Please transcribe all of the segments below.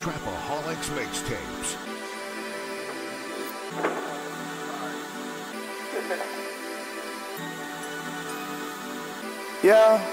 Trapaholics mixtapes. Yeah.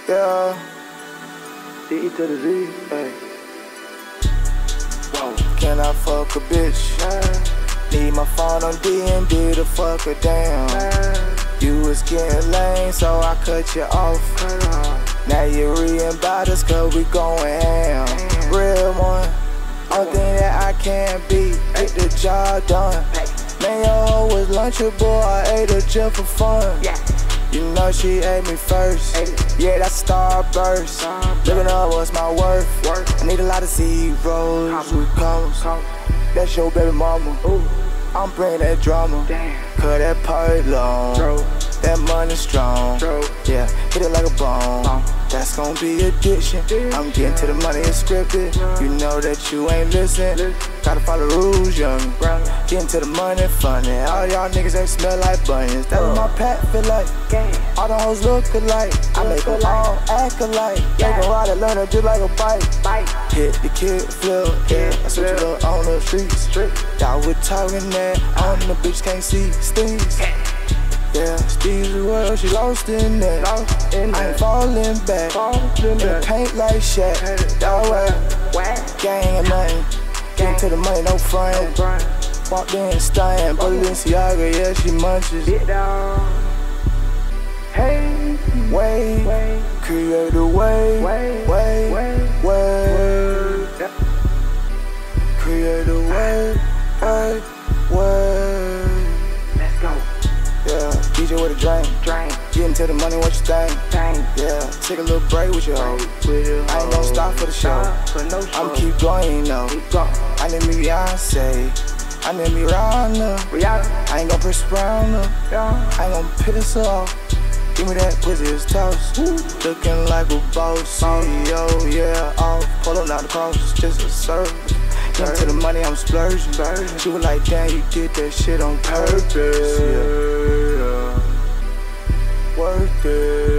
DEtotheZ, hey. Whoa. Can I fuck a bitch? Need my phone on D&D to fuck her down. You was getting lame, so I cut you off. Now you re-about us cause we going ham. Real one, only thing that I can't be, get the job done. Man, your hoe was lunchable, I ate her just for fun. You know she ate me first, yeah, that's Starburst. Looking up what's my worth, I need a lot of zeros with commas. That's your baby mama, I'm bringing that drama. Cut that part long, that money strong. Yeah, hit it like a bomb, that's gon' be addiction. I'm getting to the money, it's scripted. You know that you ain't listen, gotta follow rules, young. Getting to the money, funny. All y'all niggas ain't smell like bunions. That's what my pack feel like. All the hoes look alike. I make them all act alike. Make them ride and learn to do like a bike. Hit the kick, flip, yeah. I switch it up on the streets. Y'all was talking that on the bitch can't see steez. Yeah, steezer world, she lost in that. I ain't falling back. In the paint like Shaq. Y'all whack. Gang or nothing. Getting to the money, no front. Walked in stunning, Balenciaga, yeah, she munches. Hey, way, create a way, create a way. Let's go. Yeah, DJ with a drink. Getting to the money, what you think? Yeah, take a little break with your hoe. I ain't gon' stop for the show. I'ma keep going, you know. I need me Beyonce. I need me Rihanna. I ain't gon' press around her. I ain't gon' piss her off. Give me that pussy, it's toast. Looking like a boss. CEO, yeah, off. Pull up now the cross, just a service. Getting to the money, I'm splurging. She was like, damn, you did that shit on purpose. Yeah. Worth it.